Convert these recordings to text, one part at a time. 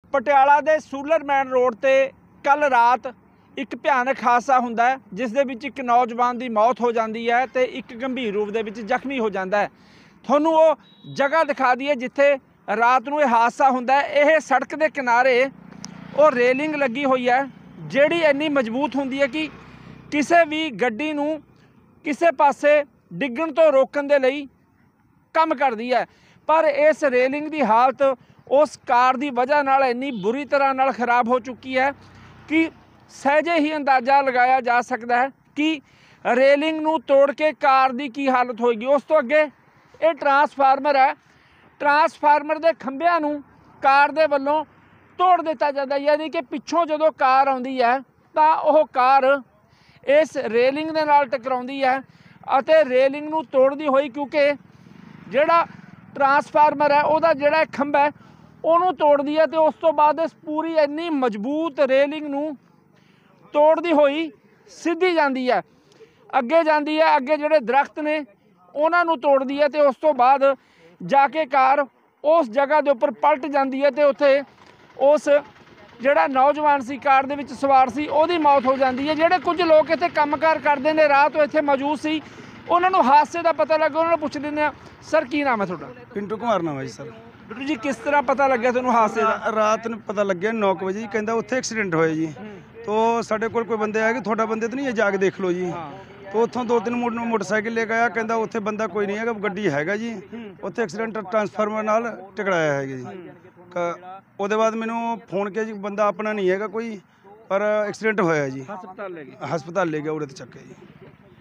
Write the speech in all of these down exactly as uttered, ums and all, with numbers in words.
ਪਟਿਆਲਾ ਦੇ ਸੂਲਰਮੈਨ ਰੋਡ ਤੇ ਕੱਲ ਰਾਤ ਇੱਕ ਭਿਆਨਕ ਹਾਦਸਾ ਹੁੰਦਾ ਹੈ ਜਿਸ ਦੇ ਵਿੱਚ ਇੱਕ ਨੌਜਵਾਨ ਦੀ ਮੌਤ ਹੋ ਜਾਂਦੀ ਹੈ ਤੇ ਇੱਕ ਗੰਭੀਰ ਰੂਪ ਦੇ ਵਿੱਚ ਜ਼ਖਮੀ ਹੋ ਜਾਂਦਾ ਹੈ। ਤੁਹਾਨੂੰ ਉਹ ਜਗ੍ਹਾ ਦਿਖਾ ਦਈਏ ਜਿੱਥੇ ਰਾਤ ਨੂੰ ਇਹ ਹਾਦਸਾ ਹੁੰਦਾ ਹੈ। ਇਹ ਸੜਕ ਦੇ ਕਿਨਾਰੇ ਉਹ ਰੇਲਿੰਗ ਲੱਗੀ ਹੋਈ ਹੈ ਜਿਹੜੀ ਇੰਨੀ ਮਜ਼ਬੂਤ ਹੁੰਦੀ ਹੈ ਕਿ ਕਿਸੇ ਵੀ ਗੱਡੀ ਨੂੰ ਕਿਸੇ ਪਾਸੇ ਡਿੱਗਣ ਤੋਂ ਰੋਕਣ ਦੇ ਲਈ ਕੰਮ ਕਰਦੀ है। पर इस रेलिंग की हालत उस कार की वजह नाल इन्नी बुरी तरह नाल खराब हो चुकी है कि सहजे ही अंदाज़ा लगाया जा सकता है कि रेलिंग नूं तोड़ के कार की की हालत होएगी। उस तो अगे ये ट्रांसफार्मर है, ट्रांसफार्मर के खंभियां नूं कार दे वल्लों तोड़ दिता जाता है, यानी कि पिछों जदों कार आउंदी है तां ओह कार इस रेलिंग दे नाल टकराउंदी है अते रेलिंग नूं तोड़दी होई क्योंकि ਜਿਹੜਾ ट्रांसफार्मर है ਉਹਦਾ ਜਿਹੜਾ ਖੰਭਾ ਹੈ ਉਹਨੂੰ ਤੋੜਦੀ ਹੈ ਤੇ ਉਸ ਤੋਂ ਬਾਅਦ ਇਸ ਪੂਰੀ ਇੰਨੀ ਮਜ਼ਬੂਤ ਰੇਲਿੰਗ ਨੂੰ ਤੋੜਦੀ ਹੋਈ ਸਿੱਧੀ ਜਾਂਦੀ ਹੈ, ਅੱਗੇ ਜਾਂਦੀ ਹੈ, ਅੱਗੇ ਜਿਹੜੇ ਦਰਖਤ ਨੇ ਉਹਨਾਂ ਨੂੰ ਤੋੜਦੀ ਹੈ ਤੇ ਉਸ ਤੋਂ ਬਾਅਦ ਜਾ ਕੇ ਕਾਰ ਉਸ ਜਗ੍ਹਾ ਦੇ ਉੱਪਰ ਪਲਟ ਜਾਂਦੀ ਹੈ ਤੇ ਉੱਥੇ ਉਸ ਜਿਹੜਾ ਨੌਜਵਾਨ ਸੀ ਕਾਰ ਦੇ ਵਿੱਚ ਸਵਾਰ ਸੀ ਉਹਦੀ ਮੌਤ ਹੋ ਜਾਂਦੀ ਹੈ। ਜਿਹੜੇ ਕੁਝ ਲੋਕ ਇੱਥੇ ਕੰਮਕਾਰ ਕਰਦੇ ਨੇ ਰਾਤ ਤੋਂ ਇੱਥੇ ਮੌਜੂਦ ਸੀ उन्होंने हादसे का पता लगे, उन्होंने पूछ लें सर की नाम है थोड़ा? पिंटू कुमार नाम है जी सर। बिट्टू जी किस तरह पता लगे तुहानू हादसे का? रात ਨੂੰ पता लगे नौ बजे कहता उत्थे एक्सीडेंट होया जी, तो साढ़े कोल कोई बंदे आए कि थोड़ा बंदे तो नहीं है जाके देख लो जी। तो उत्थों दो तीन मोटरसाइकिल लेके आया, कहता उत्थे बंदा कोई नहीं है, गड्डी हैगा जी, उत्थे एक्सीडेंट ट्रांसफार्मर नाल टकराया है जी। ਉਹਦੇ बाद मैनू फोन किया जी बंदा अपना नहीं है कोई, पर एक्सीडेंट होया जी, हस्पताल ले गए हस्पताल ले गया उड़े तो चक्के जी।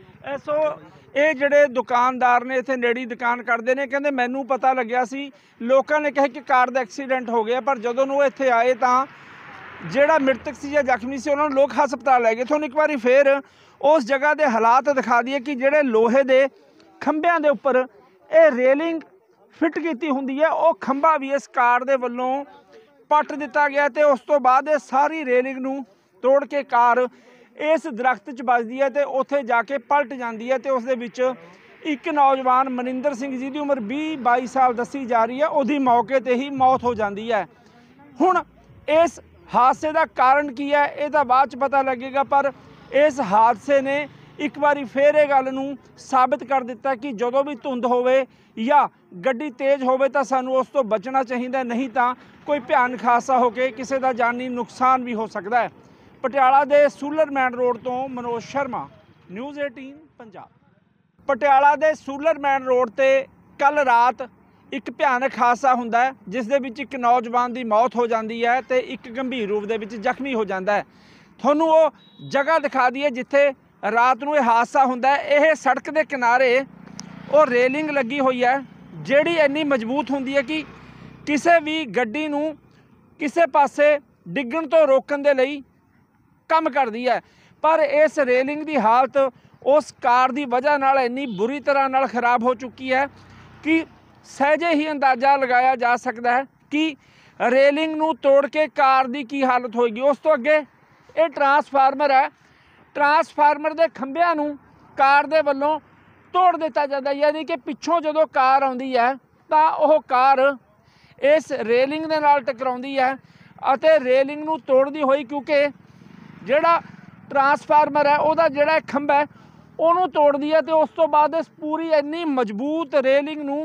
सो ਇਹ ਜਿਹੜੇ ਦੁਕਾਨਦਾਰ ਨੇ ਇੱਥੇ ਨੇੜੀ ਦੁਕਾਨ ਕਰਦੇ ਨੇ ਕਹਿੰਦੇ ਮੈਨੂੰ ਪਤਾ ਲੱਗਿਆ ਸੀ, ਲੋਕਾਂ ਨੇ ਕਿਹਾ ਕਿ ਕਾਰ ਦਾ ਐਕਸੀਡੈਂਟ ਹੋ ਗਿਆ, ਪਰ ਜਦੋਂ ਉਹ ਇੱਥੇ ਆਏ ਤਾਂ ਜਿਹੜਾ ਮ੍ਰਿਤਕ ਸੀ ਜਾਂ ਜ਼ਖਮੀ ਸੀ ਉਹਨਾਂ ਨੂੰ ਲੋਕ ਹਸਪਤਾਲ ਲੈ ਗਏ। ਤੁਹਾਨੂੰ ਇੱਕ ਵਾਰੀ ਫੇਰ ਉਸ ਜਗ੍ਹਾ ਦੇ ਹਾਲਾਤ ਦਿਖਾ ਦਈਏ ਕਿ ਜਿਹੜੇ ਲੋਹੇ ਦੇ ਖੰਭਿਆਂ ਦੇ ਉੱਪਰ ਇਹ ਰੇਲਿੰਗ ਫਿੱਟ ਕੀਤੀ ਹੁੰਦੀ ਹੈ, ਉਹ ਖੰਭਾ ਵੀ ਇਸ ਕਾਰ ਦੇ ਵੱਲੋਂ ਪੱਟ ਦਿੱਤਾ ਗਿਆ ਤੇ ਉਸ ਤੋਂ ਬਾਅਦ ਇਹ ਸਾਰੀ ਰੇਲਿੰਗ ਨੂੰ ਤੋੜ ਕੇ ਕਾਰ इस दरख्त च बजदी है तो उत्थे जाके पलट जाती है तो उस दे विच एक नौजवान मनिंदर सिंह जी की उम्र भी बाई साल दसी जा रही है, उहदी मौके ते ही मौत हो जाती है। हुण इस हादसे का कारण की है ये तो बाद च पता लगेगा, पर इस हादसे ने एक बारी फिर ये गल नूं साबित कर दिता कि जदों भी धुंध होवे या गड्डी तेज़ होवे तां सानूं उस तो बचना चाहिए, नहीं तो कोई भयानक हादसा होके किसी का जानी नुकसान भी हो सकता है। पटियाला दे सूलरमैन रोड तो मनोज शर्मा, न्यूज़ अठारह पंजाब। पटियाला दे सूलरमैन रोड ते कल रात एक भयानक हादसा हुंदा है जिस दे विच एक नौजवान की मौत हो जाती है ते एक गंभीर रूप दे विच जख्मी हो जाता है। तुहानू वो जगह दिखा दईए जिथे रात नूं ये हादसा हुंदा है। यह सड़क के किनारे वो रेलिंग लगी हुई है जिहड़ी इन्नी मजबूत हुंदी है कि किसी भी गड्डी नूं किसी पासे डिग्गण तो रोकण दे लई काम करती है, पर इस रेलिंग की हालत उस कार की वजह नाल इन्नी बुरी तरह नाल खराब हो चुकी है कि सहजे ही अंदाज़ा लगाया जा सकता है कि रेलिंग नूं तोड़ के कार की की हालत होएगी। उस तो अगे ये ट्रांसफार्मर है, ट्रांसफार्मर के खंभियां नूं कार दे वल्लों तोड़ दिता जाता है, यानी कि पिछों जदों कार आउंदी है तां ओह कार इस रेलिंग दे नाल टकराउंदी है अते रेलिंग नूं तोड़दी होई क्योंकि ਜਿਹੜਾ ट्रांसफार्मर है ਉਹਦਾ ਜਿਹੜਾ ਖੰਭਾ ਹੈ ਉਹਨੂੰ ਤੋੜਦੀ ਹੈ ਤੇ ਉਸ ਤੋਂ ਬਾਅਦ ਇਸ ਪੂਰੀ ਇੰਨੀ ਮਜ਼ਬੂਤ ਰੇਲਿੰਗ ਨੂੰ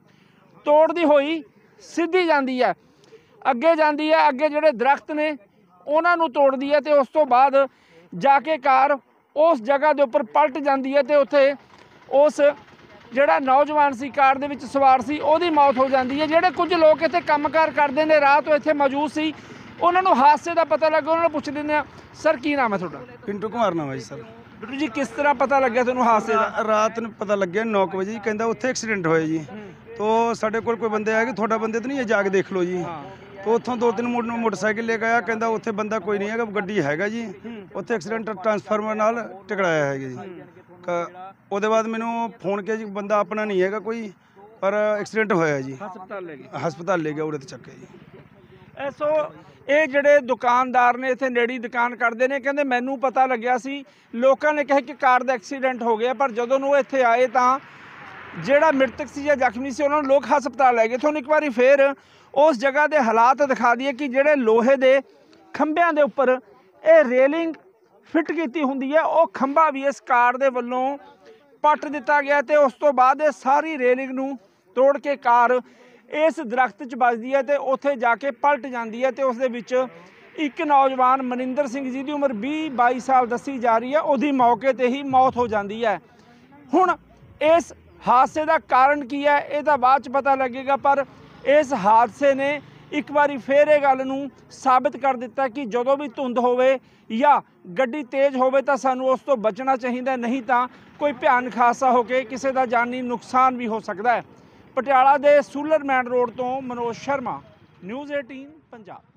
ਤੋੜਦੀ ਹੋਈ ਸਿੱਧੀ ਜਾਂਦੀ ਹੈ, ਅੱਗੇ ਜਾਂਦੀ ਹੈ, ਅੱਗੇ ਜਿਹੜੇ ਦਰਖਤ ਨੇ ਉਹਨਾਂ ਨੂੰ ਤੋੜਦੀ ਹੈ ਤੇ ਉਸ ਤੋਂ ਬਾਅਦ ਜਾ ਕੇ ਕਾਰ ਉਸ ਜਗ੍ਹਾ ਦੇ ਉੱਪਰ ਪਲਟ ਜਾਂਦੀ ਹੈ ਤੇ ਉੱਥੇ ਉਸ ਜਿਹੜਾ ਨੌਜਵਾਨ ਸੀ ਕਾਰ ਦੇ ਵਿੱਚ ਸਵਾਰ ਸੀ ਉਹਦੀ ਮੌਤ ਹੋ ਜਾਂਦੀ ਹੈ। ਜਿਹੜੇ ਕੁਝ ਲੋਕ ਇੱਥੇ ਕੰਮਕਾਰ ਕਰਦੇ ਨੇ ਰਾਤ ਤੋਂ ਇੱਥੇ ਮੌਜੂਦ ਸੀ उन्होंने हादसे का पता लगे, उन्होंने पूछ लें सर की नाम है थोड़ा? पिंटू कुमार नाम है जी सर। बिट्टू जी किस तरह पता लगे तुहानू हादसे का? रात ਨੂੰ पता लगे नौ बजे कहता उत्थे एक्सीडेंट होया जी, तो साढ़े कोल कोई बंदे आए कि थोड़ा बंदे तो नहीं है जाके देख लो जी। तो उत्थों दो तीन मोटरसाइकिल लेके आया, कहता उत्थे बंदा कोई नहीं है, गड्डी हैगा जी, उत्थे एक्सीडेंट ट्रांसफार्मर नाल टकराया है जी। ਉਹਦੇ बाद मैनू फोन किया जी बंदा अपना नहीं है कोई, पर एक्सीडेंट होया जी, हस्पताल ले गए हस्पताल ले गया उड़े तो चक्के जी। सो ਇਹ ਜਿਹੜੇ ਦੁਕਾਨਦਾਰ ਨੇ ਇੱਥੇ ਨੇੜੀ ਦੁਕਾਨ ਕਰਦੇ ਨੇ ਕਹਿੰਦੇ ਮੈਨੂੰ ਪਤਾ ਲੱਗਿਆ ਸੀ, ਲੋਕਾਂ ਨੇ ਕਿਹਾ ਕਿ ਕਾਰ ਦਾ ਐਕਸੀਡੈਂਟ ਹੋ ਗਿਆ, ਪਰ ਜਦੋਂ ਉਹ ਇੱਥੇ ਆਏ ਤਾਂ ਜਿਹੜਾ ਮ੍ਰਿਤਕ ਸੀ ਜਾਂ ਜ਼ਖਮੀ ਸੀ ਉਹਨਾਂ ਨੂੰ ਲੋਕ ਹਸਪਤਾਲ ਲੈ ਗਏ। ਤੁਹਾਨੂੰ ਇੱਕ ਵਾਰੀ ਫੇਰ ਉਸ ਜਗ੍ਹਾ ਦੇ ਹਾਲਾਤ ਦਿਖਾ ਦਈਏ ਕਿ ਜਿਹੜੇ ਲੋਹੇ ਦੇ ਖੰਭਿਆਂ ਦੇ ਉੱਪਰ ਇਹ ਰੇਲਿੰਗ ਫਿੱਟ ਕੀਤੀ ਹੁੰਦੀ ਹੈ, ਉਹ ਖੰਭਾ ਵੀ ਇਸ ਕਾਰ ਦੇ ਵੱਲੋਂ ਪੱਟ ਦਿੱਤਾ ਗਿਆ ਤੇ ਉਸ ਤੋਂ ਬਾਅਦ ਇਹ ਸਾਰੀ ਰੇਲਿੰਗ ਨੂੰ ਤੋੜ ਕੇ ਕਾਰ ਇਸ ਦਰਖਤ 'ਚ ਵੱਜਦੀ ਹੈ ਤੇ ਉੱਥੇ ਜਾ ਕੇ ਪਲਟ ਜਾਂਦੀ ਹੈ ਤੇ ਉਸ ਦੇ ਵਿੱਚ ਇੱਕ ਨੌਜਵਾਨ ਮਨਿੰਦਰ ਸਿੰਘ ਜੀ ਦੀ ਉਮਰ ਵੀਹ ਬਾਈ ਸਾਲ ਦੱਸੀ ਜਾ ਰਹੀ ਹੈ, ਉਹਦੀ ਮੌਕੇ ਤੇ ਹੀ ਮੌਤ ਹੋ ਜਾਂਦੀ ਹੈ। ਹੁਣ ਇਸ ਹਾਦਸੇ ਦਾ ਕਾਰਨ ਕੀ ਹੈ ਇਹ ਤਾਂ ਬਾਅਦ 'ਚ ਪਤਾ ਲੱਗੇਗਾ, ਪਰ ਇਸ ਹਾਦਸੇ ਨੇ ਇੱਕ ਵਾਰੀ ਫੇਰ ਇਹ ਗੱਲ ਨੂੰ ਸਾਬਿਤ ਕਰ ਦਿੱਤਾ ਕਿ ਜਦੋਂ ਵੀ ਧੁੰਦ ਹੋਵੇ ਜਾਂ ਗੱਡੀ ਤੇਜ਼ ਹੋਵੇ ਤਾਂ ਸਾਨੂੰ ਉਸ ਤੋਂ ਬਚਣਾ ਚਾਹੀਦਾ, ਨਹੀਂ ਤਾਂ ਕੋਈ ਭਿਆਨਕ ਹਾਦਸਾ ਹੋ ਕੇ ਕਿਸੇ ਦਾ ਜਾਨੀ ਨੁਕਸਾਨ ਵੀ ਹੋ ਸਕਦਾ ਹੈ। ਪਟਿਆਲਾ ਦੇ ਸੂਲਰਮੈਨ ਰੋਡ ਤੋਂ ਮਨੋਜ ਸ਼ਰਮਾ, ਨਿਊਜ਼ ਅਠਾਰਾਂ ਪੰਜਾਬ।